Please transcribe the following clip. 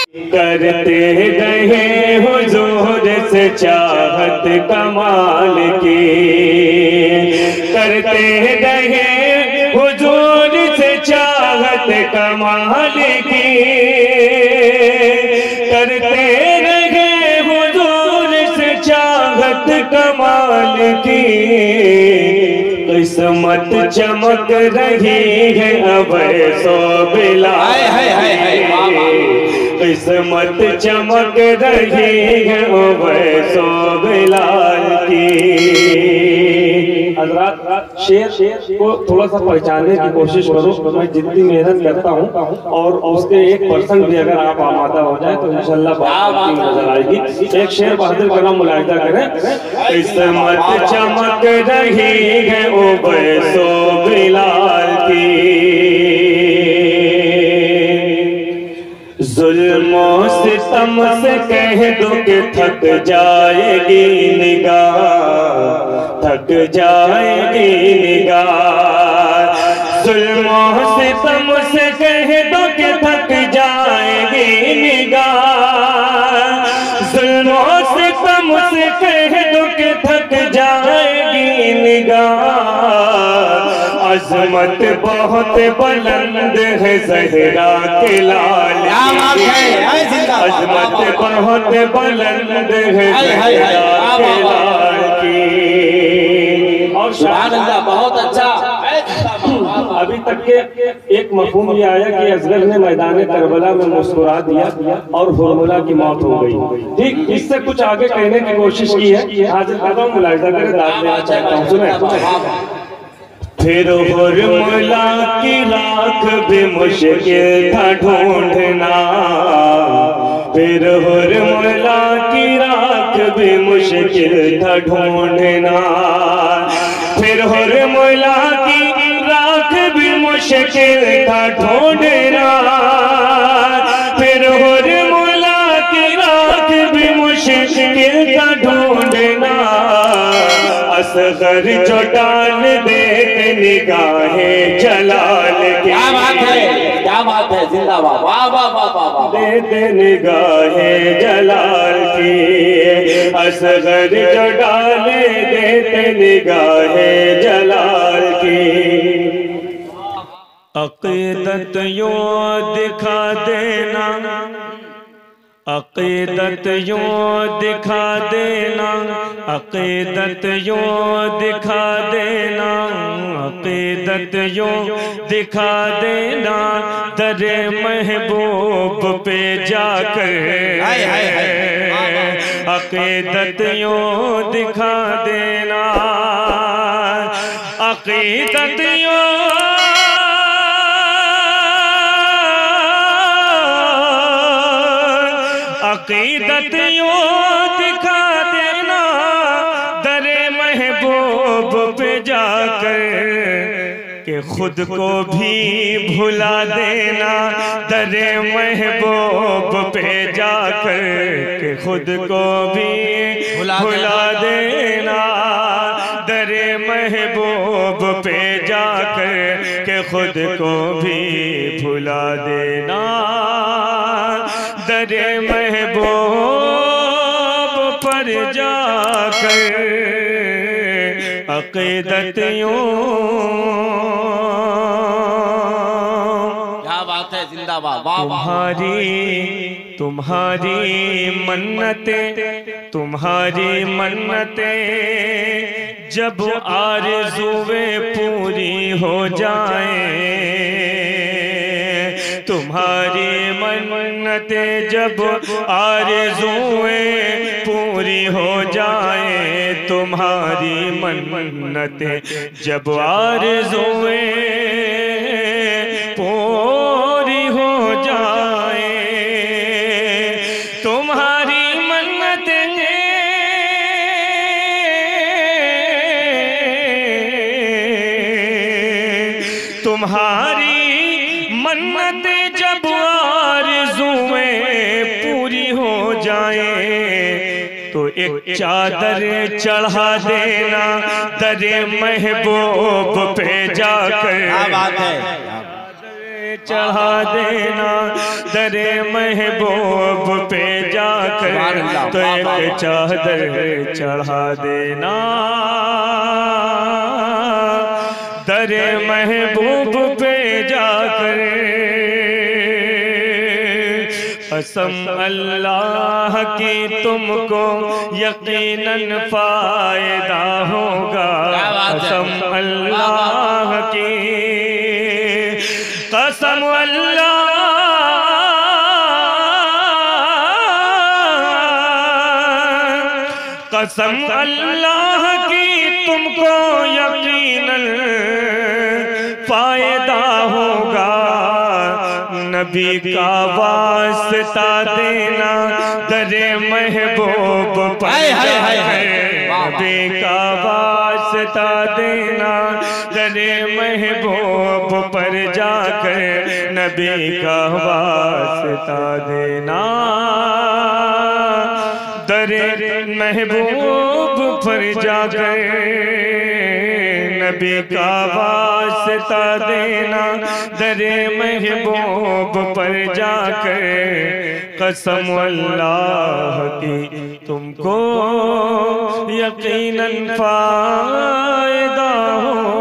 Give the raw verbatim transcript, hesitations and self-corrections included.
करते रहे हुजूर से चाहत कमाल की, करते रहे हुजूर से चाहत कमाल की, करते रहे हुजूर से चाहत कमाल की। किस्मत चमक रही है अब सो बिलाल, किस्मत चमक रही है अब सो बिलाल की। हज़रात शेर को थोड़ा सा पहचानने की कोशिश करो। मैं जितनी मेहनत करता हूँ और उसके एक परसेंट भी अगर आप आमादा हो जाए तो इंशाल्लाह बात नजर आएगी। एक शेर बहादुर का नाम मुलाहिजा करें। किस्मत चमक रही है अब सो बिलाल की, जुल्मों सितम से कह दो कि थक जाएगी निगाह, थक जाएगी निगाह। जुल्मों सितम से कह दो कि थक जाएगी निगाह, जुल्मों सितम से कह दो कि थक जाएगी निगाह। अज़मत बहुत बुलंद है ज़हरा के लाल की, अज़मत बहुत बुलंद है ज़हरा के लाल की। और शाह बहुत अच्छा। अभी तक के एक मफहूम ये आया कि असगर ने मैदान करबला में मुस्कुरा दिया और हुर्मुला की मौत हो गई। ठीक इससे कुछ आगे कहने की कोशिश की है। हाजिर करता हूँ, मुलाहिजा करें, दाद देना चाहता हूँ। सुने। फिर हुर्मुला की राख भी मुश्किल था ढूंढना, फिर हुर्मुला की राख भी मुश्किल था ढूंढना, फिर हुर्मुला की राख भी मुश्किल था ढूंढना, फिर हुर्मुला की राख भी मुश्किल था ढूंढना। असगर जो डाल देते निगाहें जलाल की, क्या बात है, क्या बात है, जिंदाबाद, वाह वाह वाह वाह, देते निगाहें जलाल की। असगर जो डाल देते निगाहें जलाल की। अक़ीदत यूं दिखा देना, अक़ीदत यूं दिखा देना, अक़ीदत यूं दिखा देना, अक़ीदत यूं दिखा देना दरे महबूब पे जाकर। अक़ीदत यूं दिखा देना, अक़ीदत यूं अक़ीदत यूं दिखा देना दरे महबूब पे जाकर, कि खुद को भी भुला देना दरे महबूब पे जाकर, कि खुद को भी भुला देना दरे महबूब पे जाकर, कि खुद को भी भुला देना दरे महबूब पर जाकर। अक़ीदत यूं, क्या बात है, जिंदाबाद। तुम्हारी तुम्हारी मन्नतें, तुम्हारी मन्नतें जब आरज़ुएं पूरी हो जाएं, तुम्हारी मन्नतें जब आरज़ुएं पूरी हो जाएं, तुम्हारी मन्नतें जब आरज़ुएं पूरी हो जाएं, तुम्हारी मन्नतें तुम्हारी मन्नतें जब आरज़ुएं पूरी हो जाएं, तो एक चादर चढ़ा देना दरे महबूब पे जाकर। क्या बात है, चढ़ा देना दरे महबूब पे जाकर, तो एक चादर चढ़ा देना दरे महबूब पे जाकर। कसम अल्लाह की तुमको यकीनन फायदा होगा, कसम अल्लाह की, कसम अल्लाह कसम अल्लाह की तुमको यकीनन फायदा होगा। नबी का वास्ता देना दरे महबूब पर जाकर, नबी का वास्ता देना दरे महबूब पर जाकर, नबी का वास्ता देना दरे महबूब पर जाकर, नबी का वास्ता देना दरे महबूब पर जाकर। कसम अल्लाह की तुमको यकीनन फायदा हो